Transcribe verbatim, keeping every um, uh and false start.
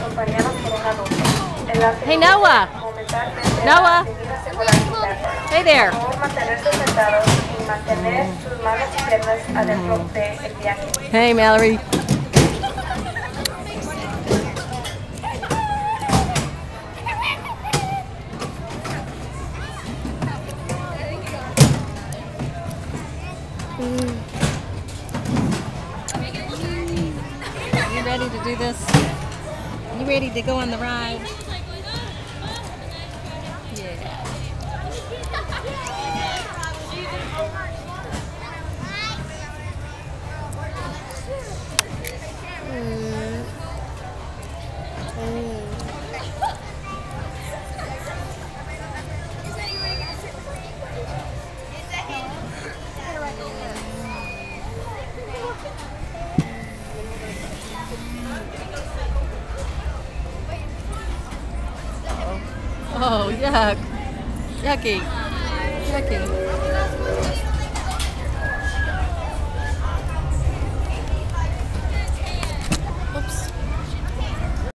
Hey, Noah. Noah. Hey there. Hey, Mallorie. You ready to do this? You ready to go on the ride? Yeah. Mm. Mm. Oh, yuck. Yucky. Yucky.